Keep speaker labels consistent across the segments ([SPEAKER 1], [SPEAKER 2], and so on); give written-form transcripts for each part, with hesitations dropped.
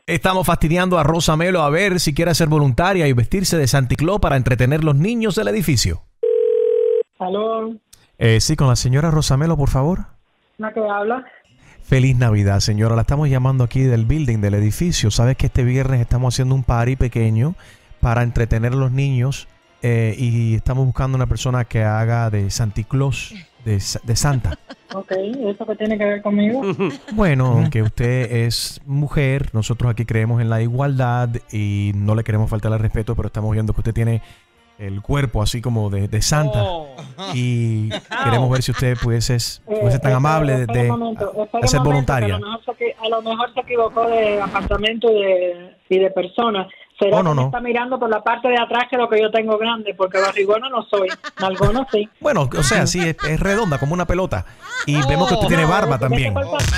[SPEAKER 1] Estamos fastidiando a Rosamelo a ver si quiere ser voluntaria y vestirse de Santa Claus para entretener los niños del edificio.
[SPEAKER 2] ¿Aló?
[SPEAKER 1] Sí, con la señora Rosamelo, por favor.
[SPEAKER 2] ¿La que habla?
[SPEAKER 1] Feliz Navidad, señora. La estamos llamando aquí del building, del edificio. Sabes que este viernes estamos haciendo un party pequeño para entretener a los niños y estamos buscando una persona que haga de Santa Claus, de Santa.
[SPEAKER 2] Ok, ¿eso qué tiene que ver conmigo?
[SPEAKER 1] Bueno, que usted es mujer, nosotros aquí creemos en la igualdad y no le queremos faltar al respeto, pero estamos viendo que usted tiene el cuerpo así como de Santa y queremos ver si usted fuese tan amable de ser voluntaria.
[SPEAKER 2] A lo mejor se equivocó de apartamento y de persona. ¿Será que me está mirando por la parte de atrás que lo que yo tengo grande? Porque barrigona no soy, nalgona sí.
[SPEAKER 1] Bueno, o sea, sí, es redonda como una pelota y vemos que usted tiene barba también.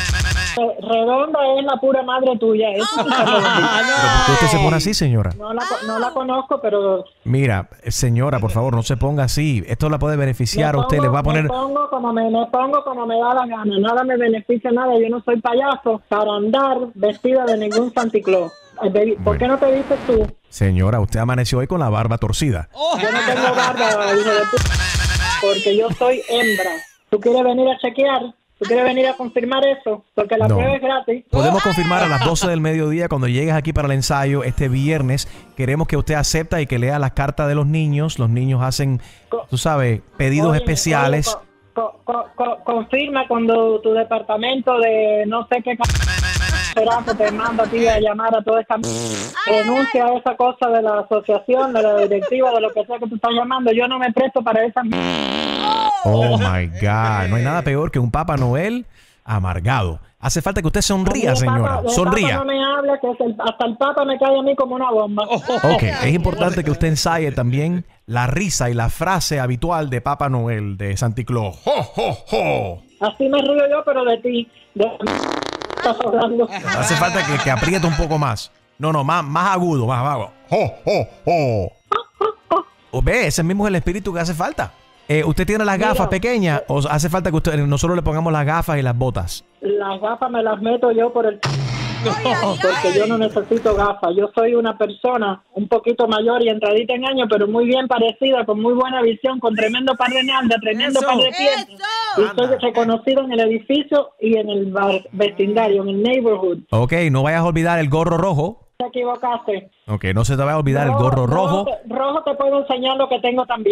[SPEAKER 2] Redonda es la pura madre tuya. Eso sí está redondita.
[SPEAKER 1] ¿Pero por qué usted se pone así, señora?
[SPEAKER 2] No la conozco, pero...
[SPEAKER 1] Mira, señora, por favor, no se ponga así. Esto la puede beneficiar a usted. Le va a poner...
[SPEAKER 2] Me pongo como me da la gana. Nada me beneficia nada. Yo no soy payaso para andar vestida de ningún Santa Claus. ¿Por qué no te dices tú?
[SPEAKER 1] Señora, usted amaneció hoy con la barba torcida.
[SPEAKER 2] Yo no tengo barba, hijo de puta, porque yo soy hembra. ¿Tú quieres venir a chequear? ¿Tú quieres venir a confirmar eso? Porque la prueba es gratis.
[SPEAKER 1] Podemos confirmar a las 12 del mediodía cuando llegues aquí para el ensayo este viernes. Queremos que usted acepta y que lea las cartas de los niños. Los niños hacen, tú sabes, pedidos especiales.
[SPEAKER 2] Confirma cuando tu departamento de no sé qué será que te manda a ti a llamar a toda esta renuncia a esa cosa de la asociación, de la directiva, de lo que sea que tú estás llamando. Yo no me presto para esa.
[SPEAKER 1] Oh my God, no hay nada peor que un Papá Noel amargado. Hace falta que usted sonría, señora. Sonría.
[SPEAKER 2] No me hable, que hasta el Papa me cae a mí como una bomba.
[SPEAKER 1] Ok, es importante que usted ensaye también la risa y la frase habitual de Papá Noel, de Santa Claus. ¡Ho, ho, ho!
[SPEAKER 2] Así me río yo, pero de ti. Estás hablando.
[SPEAKER 1] Hace falta que apriete un poco más. No, más agudo, más vago. ¡Ho, ho, ho! Ve, ese mismo es el espíritu que hace falta. ¿Usted tiene las gafas pequeñas o hace falta que nosotros le pongamos las gafas y las botas?
[SPEAKER 2] Las gafas me las meto yo por el... porque yo no necesito gafas. Yo soy una persona un poquito mayor y entradita en años, pero muy bien parecida, con muy buena visión, con tremendo par de nalga, tremendo par de pies. Y soy reconocido en el edificio y en el vecindario, en el neighborhood.
[SPEAKER 1] Ok, no vayas a olvidar el gorro rojo.
[SPEAKER 2] Te equivocaste.
[SPEAKER 1] Ok, no se te vaya a olvidar el gorro rojo.
[SPEAKER 2] Rojo te puedo enseñar lo que tengo también.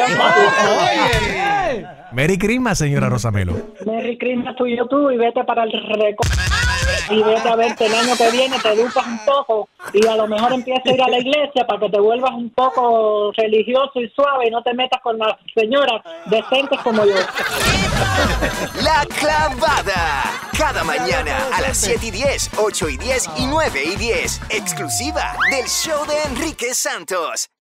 [SPEAKER 1] Merry Christmas, señora Rosamelo.
[SPEAKER 2] Merry Christmas tú y vete para el y vete a verte el año que viene, te educas un poco y a lo mejor empiezas a ir a la iglesia para que te vuelvas un poco religioso y suave y no te metas con las señoras decentes como yo.
[SPEAKER 3] La Clavada. Cada mañana a las 7:10, 8:10 y 9:10. Exclusiva del show de Enrique Santos.